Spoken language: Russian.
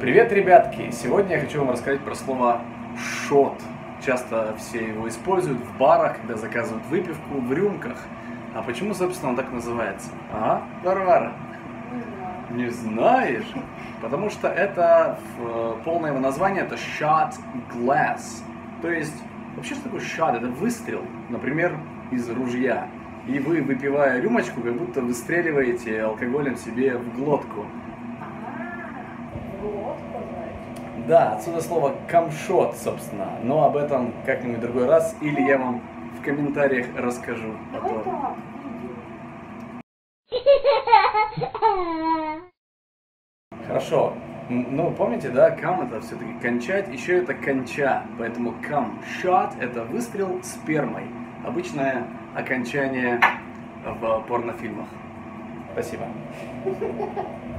Привет, ребятки! Сегодня я хочу вам рассказать про слово «шот». Часто все его используют в барах, когда заказывают выпивку в рюмках. А почему, собственно, он так называется? А, Варвара? Не знаешь? Потому что это полное его название — это shot glass. То есть, вообще, что такое shot? Это выстрел, например, из ружья. И вы, выпивая рюмочку, как будто выстреливаете алкоголем себе в глотку. Да, отсюда слово камшот, собственно. Но об этом как-нибудь в другой раз, или я вам в комментариях расскажу потом. Хорошо. Ну, помните, да, кам это все-таки кончать, еще это конча. Поэтому камшот это выстрел спермой. Обычное окончание в порнофильмах. Спасибо.